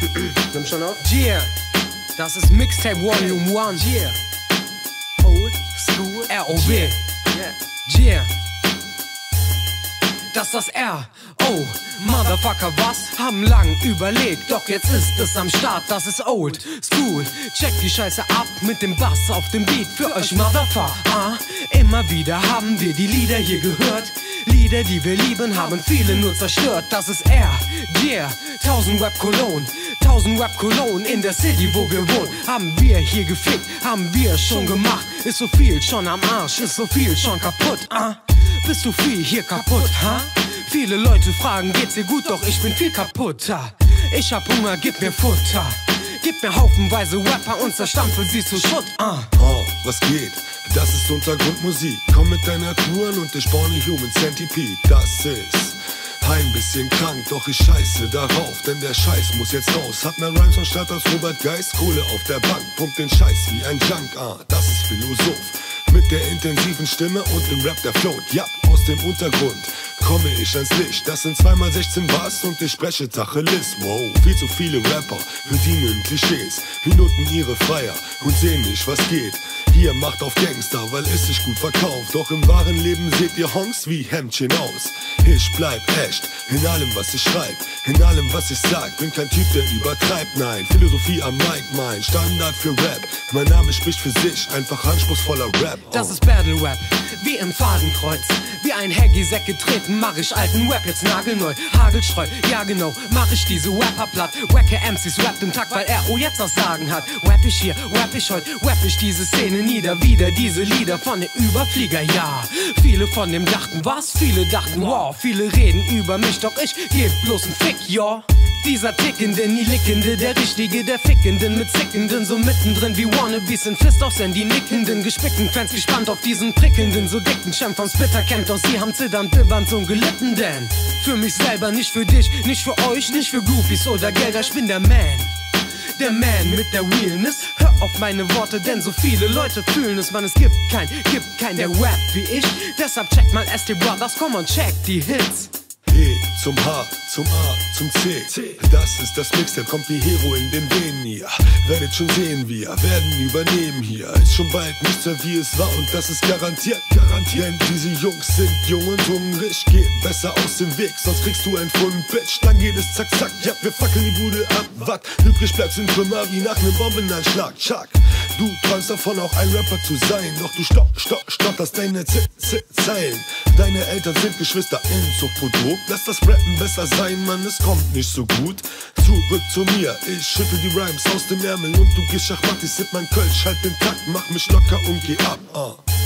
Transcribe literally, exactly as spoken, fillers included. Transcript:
Nimm schon auf? Yeah, das ist Mixtape Volume eins. Yeah. Old School. R O W. Yeah. Yeah. Das ist das R. Oh, Motherfucker, was? Haben lang überlegt, doch jetzt ist es am Start, das ist Old School. Check die Scheiße ab mit dem Bass auf dem Beat für euch Motherfucker. Ah, immer wieder haben wir die Lieder hier gehört. Lieder, die wir lieben, haben viele nur zerstört. Das ist R, yeah, tausend Rap-Kolonnen. Tausend Rap-Kolonnen in der City, wo wir wohnen. Haben wir hier gefickt, haben wir schon gemacht. Ist so viel schon am Arsch, ist so viel schon kaputt, ah. Bist du viel hier kaputt, ha? Viele Leute fragen, geht's dir gut, doch ich bin viel kaputter. Ich hab Hunger, gib mir Futter. Gib mir haufenweise Rapper und zerstampfe sie zu Schutt, ah. Oh, was geht? Das ist Untergrundmusik. Komm mit deiner Crew an und ich baue ne Human Centipede. Das ist ein bisschen krank, doch ich scheiße darauf, denn der Scheiß muss jetzt raus. Hat ne Rhymes und statt als Robert Geist, Kohle auf der Bank, pumpt den Scheiß wie ein Junk, ah, das ist Philosoph. Mit der intensiven Stimme und dem Rap, der float, ja, aus dem Untergrund komme ich ans Licht. Das sind zweimal sechzehn Bars und ich spreche Tacheles. Wow, viel zu viele Rapper bedienen Klischees, Minuten ihre Freier und sehen nicht, was geht. Hier macht auf Gangster, weil es sich gut verkauft. Doch im wahren Leben seht ihr Honks wie Hemdchen aus. Ich bleib echt in allem, was ich schreib, in allem, was ich sag. Bin kein Typ, der übertreibt, nein. Philosophie am Mic, mein Standard für Rap. Mein Name spricht für sich, einfach anspruchsvoller Rap. Oh. Das ist Battle Rap, wie im Fadenkreuz. Wie ein Haggy-Sack getreten, mach ich alten Rap jetzt nagelneu. Hagelstreu, ja genau, mach ich diese Rapper platt. Wacke M Cs rappt im Takt, weil er oh jetzt das Sagen hat. Rap ich hier, rap ich heut, rap ich diese Szene nieder. Wieder diese Lieder von den Überflieger, ja. Viele von dem dachten was, viele dachten wow. Viele reden über mich, doch ich geb bloß n Fick, ja. Dieser Tickende, nie Lickende, der Richtige, der Fickenden mit Zickenden, so mittendrin wie Wannabes in Fist-Offs-N, die Nickenden, gespickten Fans gespannt auf diesen prickelnden, so dicken Champ von Splitter kennt, doch sie haben zitternd, bibbernd und gelitten, denn für mich selber, nicht für dich, nicht für euch, nicht für Groupies oder Gelder, ich bin der Man. Der Man mit der Realness, hör auf meine Worte, denn so viele Leute fühlen es, man, es gibt kein, gibt kein, der Rap wie ich, deshalb check mal S T Brothers, komm und check die Hits. E zum H, zum A, zum C. Das ist das Mixtape, kommt wie Hero in den Venen hier. Werdet schon sehen, wir werden übernehmen hier. Ist schon bald nicht mehr wie es war und das ist garantiert, garantiert. Denn diese Jungs sind jung und hungrig. Geh besser aus dem Weg, sonst kriegst du ein Pfund Bitch. Dann geht es zack zack, ja, wir fackeln die Bude ab. Was übrig bleibt sind Trümmer wie nach nem Bombenanschlag. Chuck, du träumst davon auch ein Rapper zu sein. Doch du stopp, stopp, stotterst deine Z Z Zeilen. Deine Eltern sind Geschwister im Zuchtprodukt. Lass das Rappen besser sein, Mann, es kommt nicht so gut. Zurück zu mir, ich schüttel die Rhymes aus dem Ärmel und du gehst Schachmatt, ich sipp mein Kölsch, halt den Takt, mach mich locker und geh ab, uh.